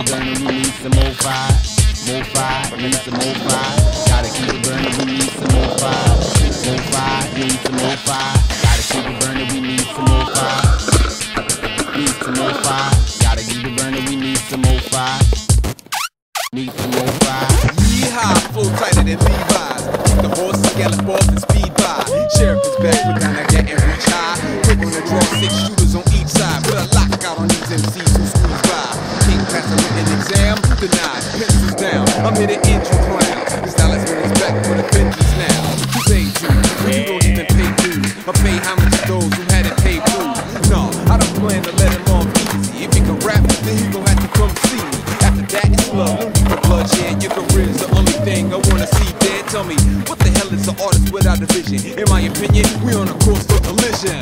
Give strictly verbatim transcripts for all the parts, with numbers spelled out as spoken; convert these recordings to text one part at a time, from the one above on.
burning, we need some more fire. More fire, need some more fire. Gotta keep it burning, we need some more fire. More fire, need some more fire. Gotta keep it burning, we need some more fire. Need some more fire. Gotta keep it burning, we need some more fire. Need some more fire. Yeehaw, flow tighter than Levi's. Keep the horse, gallop off and speed by. Sheriff is back, we're kinda getting reach high. Quick on the draw, six shooters on each side. Put a lockout on these M Cs who squeeze by. King pass a written exam, denied, pencils down. I'm here to end you clowns. This dollar's when it's back for the Benjis now. You say you, when you don't even pay dues. I pay homage to those who hadn't paid dues. No, I don't plan to let him off easy. If he can rap, then he gon' have to come see me. After that, it's love, no need for bloodshed. Your career's the only thing I wanna see dead. Tell me, what the hell is an artist without a vision? In my opinion, we on a course for collision.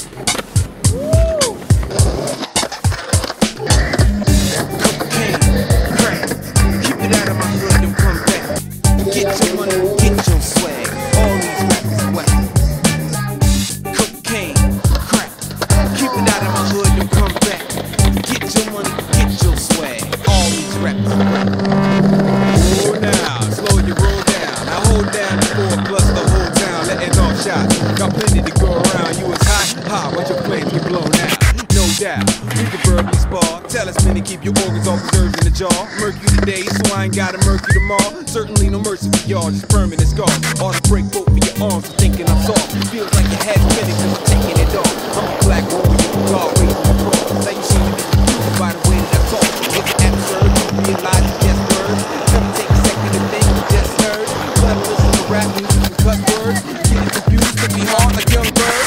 Cocaine, crack, keep it out of my hood, don't come back. Get your money, get your swag. All these rappers whack. Cocaine, crack, keep it out of my hood, don't come back. Get your money, get your swag. All these rappers whack. Oh now, slow your roll down. Now hold down the four plus the whole town, letting off shots. Got plenty to go around. You was hot, hot, watch your flames get blown out. No doubt, we can verbally spar. Tell us when to keep your organs all preserved in the jar. Murk you today, so I ain't gotta murk you tomorrow. Certainly no mercy for y'all, just permanent scars. Ought to break both of your arms for thinking I'm soft. Feels like your head's spinning cause I'm taking it off. I'm a black woman, you can guard, raising the cross. Now you seem to be confused by the way that I talk. It's absurd, you realize it's just words. Never take a second to think, you just heard. Let them listen to rap music and cut words. Getting confused to be hard like young birds.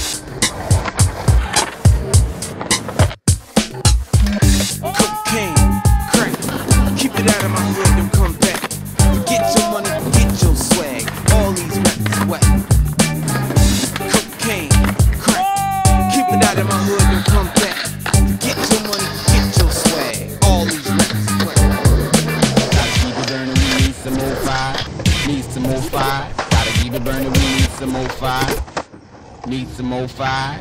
Cocaine, crack, keep it out of my hood, don't come back. Get your money, get your swag. All these rappers whack. Cocaine, crack, keep it out of my hood, don't come back. Get your money, get your swag. All these rappers whack. Gotta keep it burning, we need some more fire. Need some more fire. Gotta keep it burning, we need some more fire. Need some more fire.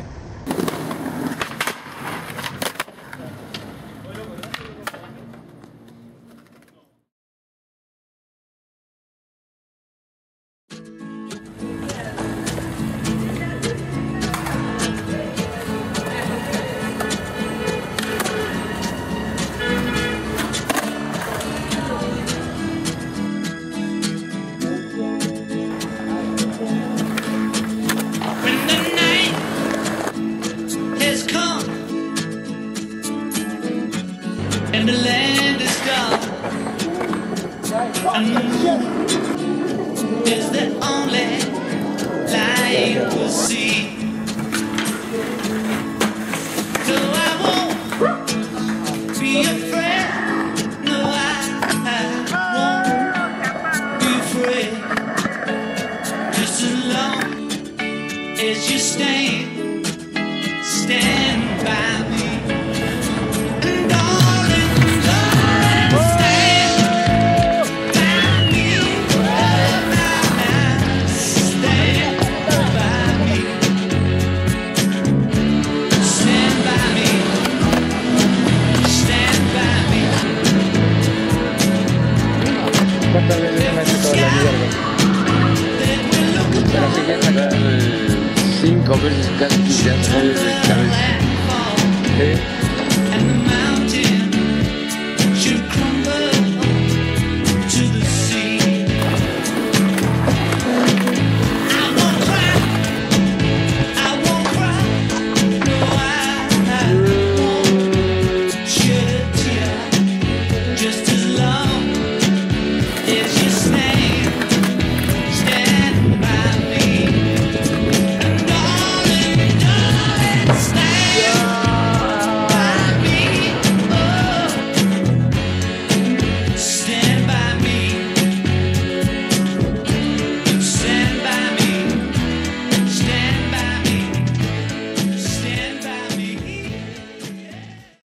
And the land is dark, and the moon is the only light we'll see. So I won't be afraid, no I, I won't be afraid. Just as long as you stand, stand by me. ¿Cuántas veces me has hecho la mierda? Pero sí que sacar cinco veces casi ya sabes de cabeza. ¿Eh?